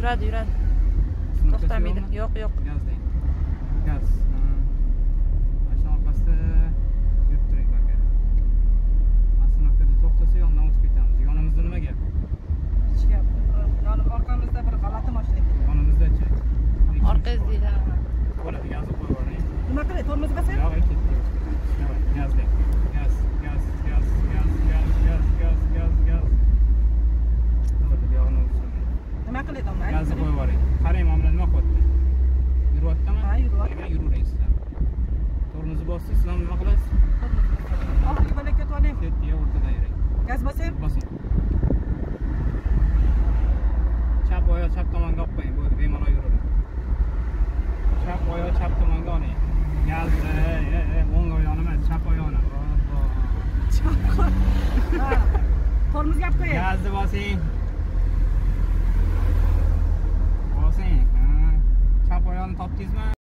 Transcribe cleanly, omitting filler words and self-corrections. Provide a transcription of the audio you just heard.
Yuradi. To'xtamaydi. Yo'q. Gaz deng. Gaz. Mashina orqasida yurib turing aka. Oстановкада to'xtasa yondan o'tib ketamiz. Yonimizda nima gap? Hech gap. Orqamizda bir g'alati mashina keldi. Yonimizda-chi? Orqangizda. Bo'ladi, gazni qo'yib yuboring. Nima qilay? Tormoz bosay? Yo'q, ketdi. Davay, gaz deng. Gaz. Bo'ladi, buyog'ini o'chirmang. Nima qilay domla? Gazni qo'yib yuboring. Qarang, mana nima qilyapti? Yuryaptimi? Ha, yuryapti. Demak, yuravering sizlar. Tormozni bossiz, sizlar nima qilasiz? Oxirgi bo'lakka ketib oling. Ketdiya, o'rtadan yuring. Gaz bosay? Bosing. Chap oyoq chap tomonga olib qo'ying. Bo'ldi, bemalol yuravering. Chap oyoq chap tomonga oling. Gazni, o'ng oyoqni emas, chap oyoqni. Ha. Tormoz gap qo'yay. Gazni bosing. Chap oyoqni topdingizmi?